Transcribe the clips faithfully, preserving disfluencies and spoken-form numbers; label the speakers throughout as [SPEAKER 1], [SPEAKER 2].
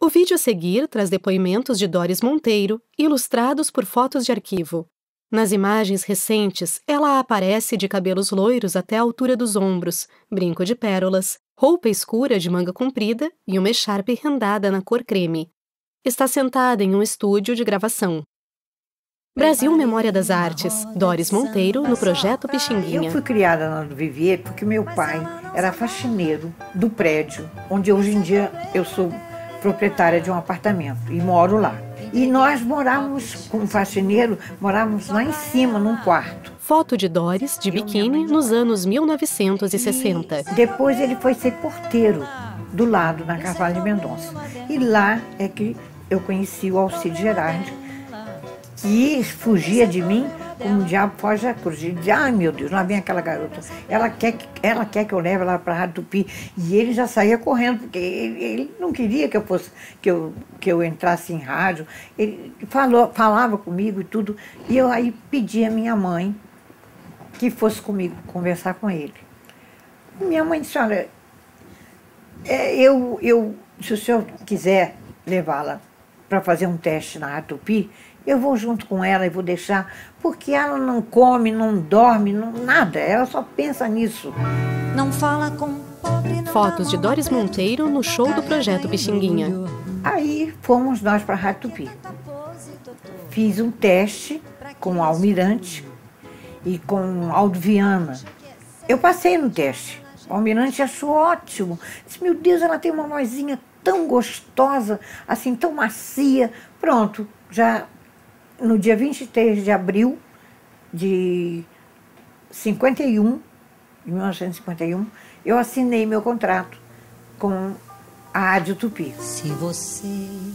[SPEAKER 1] O vídeo a seguir traz depoimentos de Doris Monteiro, ilustrados por fotos de arquivo. Nas imagens recentes, ela aparece de cabelos loiros até a altura dos ombros, brinco de pérolas, roupa escura de manga comprida e uma echarpe rendada na cor creme. Está sentada em um estúdio de gravação. Brasil Memória das Artes, Doris Monteiro, no Projeto Pixinguinha.
[SPEAKER 2] Eu fui criada na Vivier porque meu pai era faxineiro do prédio, onde hoje em dia eu sou proprietária de um apartamento e moro lá. E nós morávamos com um faxineiro, morávamos lá em cima, num quarto.
[SPEAKER 1] Foto de Doris, de biquíni, nos anos mil novecentos e sessenta.
[SPEAKER 2] E depois ele foi ser porteiro do lado, na Carvalho de Mendonça. E lá é que eu conheci o Alcide Gerardi, que fugia de mim como o diabo foge a cruz. Ai, meu Deus, lá vem aquela garota. Ela quer que, ela quer que eu leve ela para a Rádio Tupi. E ele já saía correndo, porque ele, ele não queria que eu, fosse, que, eu, que eu entrasse em rádio. Ele falou, falava comigo e tudo. E eu aí pedi a minha mãe que fosse comigo conversar com ele. Minha mãe disse, olha, é, eu, eu, se o senhor quiser levá-la para fazer um teste na Rádio Tupi, eu vou junto com ela e vou deixar, porque ela não come, não dorme, não, nada, ela só pensa nisso.
[SPEAKER 3] Não fala com pobre, não.
[SPEAKER 1] Fotos de Doris Monteiro no show do Projeto Pixinguinha.
[SPEAKER 2] Aí fomos nós para a Rádio Tupi. Fiz um teste com o Almirante e com o Aldo Viana. Eu passei no teste. O Almirante achou ótimo. Disse, meu Deus, ela tem uma vozinha tão gostosa, assim, tão macia. Pronto, já no dia vinte e três de abril de cinquenta e um, de mil novecentos e cinquenta e um, eu assinei meu contrato com a Rádio Tupi.
[SPEAKER 3] Se você...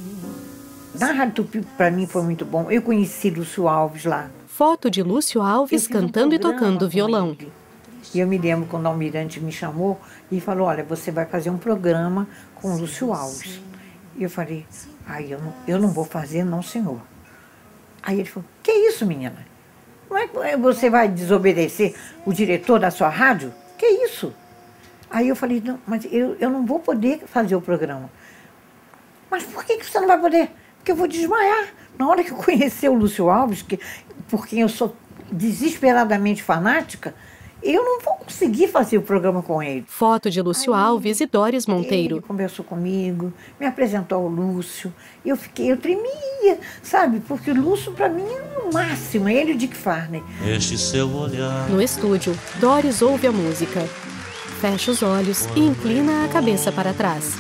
[SPEAKER 2] Na Rádio Tupi, para mim, foi muito bom. Eu conheci Lúcio Alves lá.
[SPEAKER 1] Foto de Lúcio Alves cantando
[SPEAKER 2] um
[SPEAKER 1] e tocando violão.
[SPEAKER 2] E eu me lembro quando o Almirante me chamou e falou, olha, você vai fazer um programa com o Lúcio Alves. E eu falei, ai, eu não, eu não vou fazer, não, senhor. Aí ele falou, que isso, menina? Como é que você vai desobedecer o diretor da sua rádio? Que isso? Aí eu falei, não, mas eu, eu não vou poder fazer o programa. Mas por que, que você não vai poder? Porque eu vou desmaiar. Na hora que eu conhecer o Lúcio Alves, que, por quem eu sou desesperadamente fanática, eu não vou conseguir fazer o programa com ele.
[SPEAKER 1] Foto de Lúcio
[SPEAKER 2] Aí,
[SPEAKER 1] Alves e Doris Monteiro.
[SPEAKER 2] Ele conversou comigo, me apresentou ao Lúcio. Eu fiquei, eu tremia, sabe? Porque o Lúcio, para mim, é o máximo. É ele e o Dick Farney.
[SPEAKER 4] Este seu olhar.
[SPEAKER 1] No estúdio, Doris ouve a música. Fecha os olhos e inclina a cabeça para trás.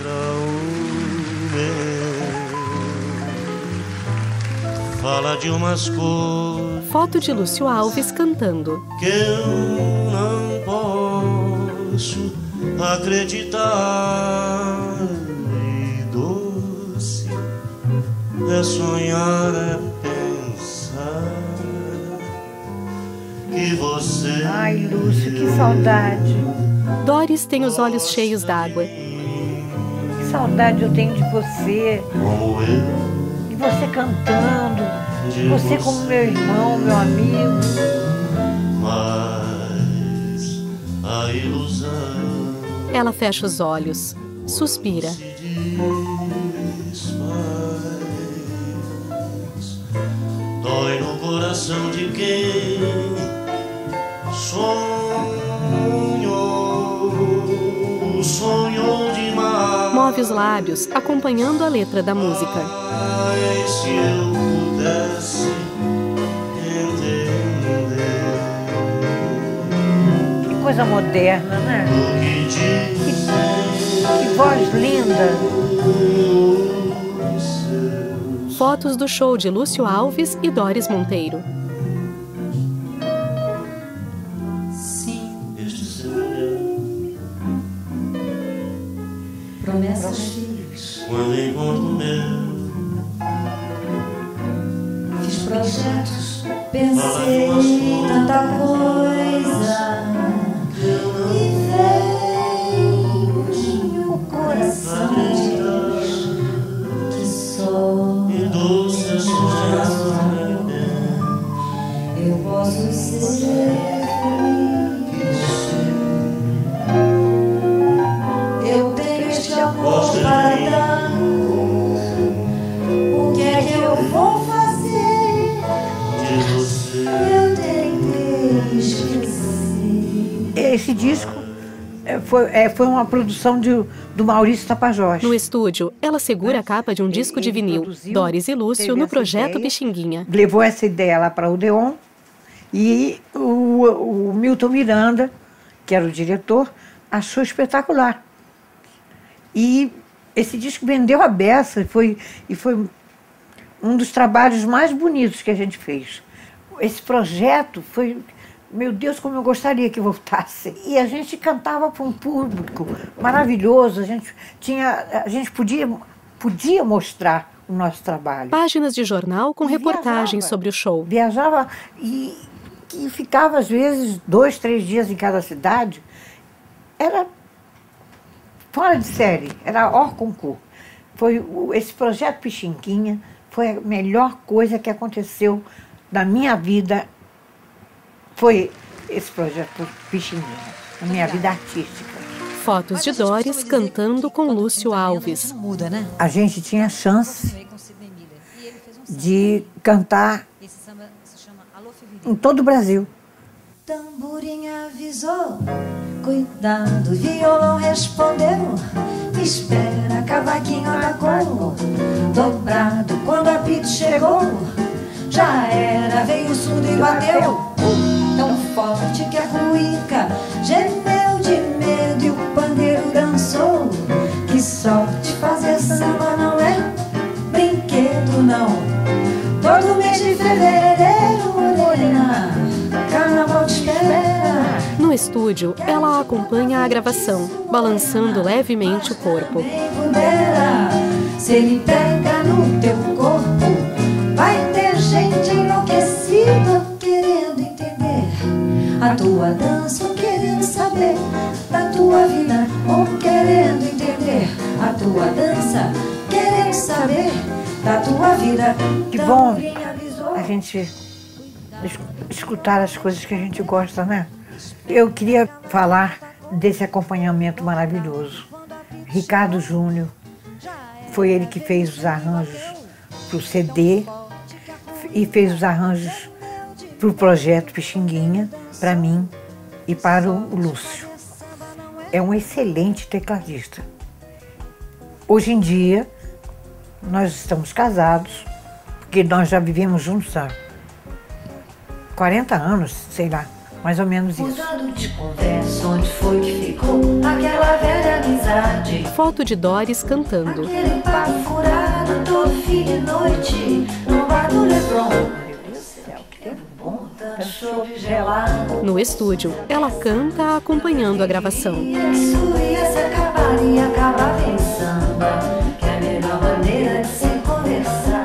[SPEAKER 4] Fala de umas coisas
[SPEAKER 1] Foto de Lúcio Alves cantando.
[SPEAKER 4] que eu não posso acreditar. E doce é sonhar, é pensar que você...
[SPEAKER 2] Ai, Lúcio, que saudade.
[SPEAKER 1] Doris tem os olhos cheios d'água.
[SPEAKER 2] Que saudade eu tenho de você.
[SPEAKER 4] Como eu,
[SPEAKER 2] De você cantando. De você como meu irmão, meu amigo.
[SPEAKER 4] mas a ilusão
[SPEAKER 1] Ela fecha os olhos, suspira.
[SPEAKER 4] se desfaz. Dói no coração de quem sonhou, sonhou demais.
[SPEAKER 1] Move os lábios, acompanhando a letra da música.
[SPEAKER 4] Ai, se eu pudesse entender
[SPEAKER 2] Que coisa moderna, né?
[SPEAKER 4] o que diz
[SPEAKER 2] Que, que voz linda.
[SPEAKER 1] Fotos do show de Lúcio Alves e Doris Monteiro.
[SPEAKER 3] Sim,
[SPEAKER 4] este seu olhar.
[SPEAKER 3] promessas firmes.
[SPEAKER 4] Quando encontro o meu,
[SPEAKER 3] Fiz projetos, pensei tanta coisa. E veio o coração diz que só
[SPEAKER 4] e doce é sonhar,
[SPEAKER 3] eu posso ser feliz. Eu tenho este amor para dar.
[SPEAKER 2] Foi, é, foi uma produção de, do Maurício Tapajós.
[SPEAKER 1] No estúdio, ela segura a capa de um disco de vinil,
[SPEAKER 2] produziu,
[SPEAKER 1] Doris e Lúcio, no projeto
[SPEAKER 2] ideia,
[SPEAKER 1] Pixinguinha.
[SPEAKER 2] Levou essa ideia lá para o Odeon e o, o Milton Miranda, que era o diretor, achou espetacular. E esse disco vendeu a beça e foi, e foi um dos trabalhos mais bonitos que a gente fez. Esse projeto foi... Meu Deus, como eu gostaria que voltasse. E a gente cantava para um público maravilhoso, a gente, tinha, a gente podia, podia mostrar o nosso trabalho.
[SPEAKER 1] Páginas de jornal com
[SPEAKER 2] E
[SPEAKER 1] reportagens
[SPEAKER 2] viajava.
[SPEAKER 1] sobre o show.
[SPEAKER 2] Viajava e, e ficava, às vezes, dois, três dias em cada cidade. Era fora de série, era hors concours. Foi, o- esse projeto Pixinguinha foi a melhor coisa que aconteceu na minha vida. Foi esse projeto Pixinguinha, na minha vida artística.
[SPEAKER 1] Fotos de Doris cantando com Lúcio Alves.
[SPEAKER 5] Muda, né?
[SPEAKER 2] A gente tinha a chance de cantar
[SPEAKER 5] Esse samba se chama Alô Fevereiro.
[SPEAKER 2] em todo o Brasil.
[SPEAKER 3] Tamborim avisou, cuidado, violão respondeu. Espera, cavaquinho na cor, dobrado quando o apito chegou. Já era, veio o surdo e bateu. Tão forte que a cuíca gemeu de medo e o pandeiro dançou. Que sorte fazer samba não é brinquedo não. Todo mês de fevereiro, morena, carnaval te espera.
[SPEAKER 1] No estúdio, ela acompanha a gravação, balançando levemente o corpo.
[SPEAKER 3] Bem pudera, se ele pega no teu corpo, vai ter gente enlouquecida querendo entender a tua dança, ou querendo saber da tua vida, ou querendo entender a tua dança, querendo saber da tua vida.
[SPEAKER 2] Que bom
[SPEAKER 3] Tamborim avisou.
[SPEAKER 2] a gente es- escutar as coisas que a gente gosta, né? Eu queria falar desse acompanhamento maravilhoso. Ricardo Júnior, foi ele que fez os arranjos para o C D e fez os arranjos para o projeto Pixinguinha, para mim e para o Lúcio. É um excelente tecladista. Hoje em dia, nós estamos casados, porque nós já vivemos juntos há quarenta anos, sei lá, mais ou menos isso.
[SPEAKER 3] Mudando de conversa, onde foi que ficou aquela velha amizade?
[SPEAKER 1] Foto de Doris cantando.
[SPEAKER 3] Aquele papo furado, todo fim de noite, no bar do Leblon. Meu Deus do céu, que tempo bom, tanto chope gelado.
[SPEAKER 1] No estúdio, ela canta acompanhando a gravação.
[SPEAKER 3] Isso ia se acabar e acabava em samba, que é a melhor maneira de se conversar.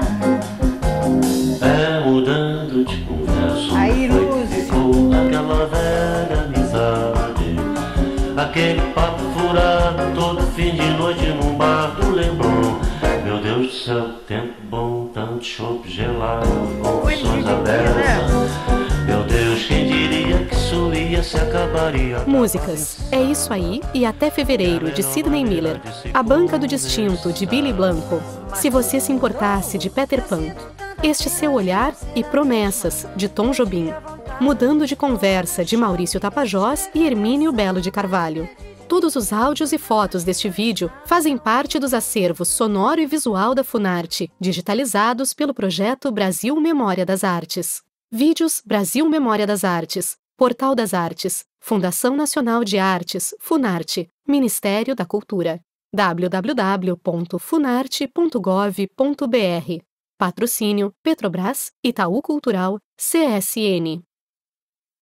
[SPEAKER 4] É mudando de conversa.
[SPEAKER 2] Aí,
[SPEAKER 4] foi que
[SPEAKER 2] Lúcio.
[SPEAKER 4] ficou aquela velha amizade. Aquele papo furado todo fim de noite num bar do Leblon. Meu Deus do céu, tempo bom, tanto chope gelado, confusões abertas. Meu Deus, quem diria que isso ia se acabaria?
[SPEAKER 1] Músicas É Isso Aí e Até Fevereiro, de Sidney Miller. A Banca do Distinto, de Billy Blanco. Se Você Se Importasse, de Peter Pan. Este Seu Olhar e Promessas, de Tom Jobim. Mudando de Conversa, de Maurício Tapajós e Hermínio Belo de Carvalho. Todos os áudios e fotos deste vídeo fazem parte dos acervos sonoro e visual da Funarte, digitalizados pelo projeto Brasil Memória das Artes. Vídeos Brasil Memória das Artes, Portal das Artes, Fundação Nacional de Artes, Funarte, Ministério da Cultura. w w w ponto funarte ponto gov ponto b r. Patrocínio Petrobras, Itaú Cultural, C S N.